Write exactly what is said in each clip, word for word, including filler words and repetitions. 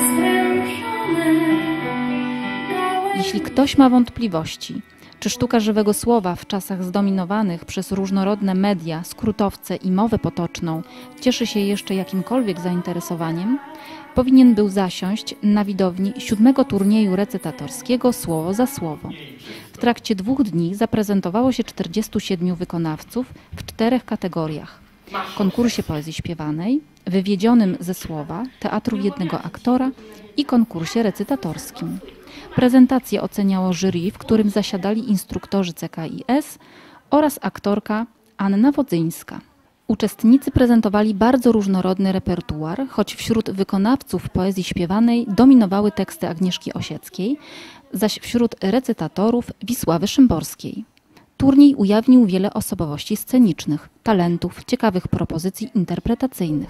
Jeśli ktoś ma wątpliwości, czy sztuka żywego słowa w czasach zdominowanych przez różnorodne media, skrótowce i mowę potoczną cieszy się jeszcze jakimkolwiek zainteresowaniem, powinien był zasiąść na widowni siódmego turnieju recytatorskiego Słowo za słowo. W trakcie dwóch dni zaprezentowało się czterdziestu siedmiu wykonawców w czterech kategoriach: konkursie poezji śpiewanej, wywiedzionym ze słowa, teatru jednego aktora i konkursie recytatorskim. Prezentację oceniało jury, w którym zasiadali instruktorzy C K I S oraz aktorka Anna Wodzyńska. Uczestnicy prezentowali bardzo różnorodny repertuar, choć wśród wykonawców poezji śpiewanej dominowały teksty Agnieszki Osieckiej, zaś wśród recytatorów Wisławy Szymborskiej. Turniej ujawnił wiele osobowości scenicznych, talentów, ciekawych propozycji interpretacyjnych.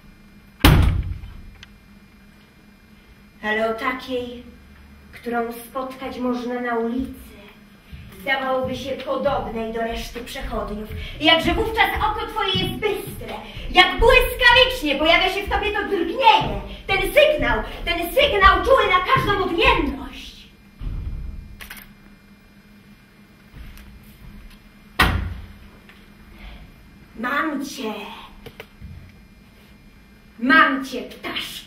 Ale o takiej, którą spotkać można na ulicy, zdawałoby się podobnej do reszty przechodniów. Jakże wówczas oko twoje jest bystre, jak błyskawicznie pojawia się w tobie to drgnienie, ten sygnał, ten sygnał czuły na każdą odmienność. Mam cię, mam cię, ptaszku.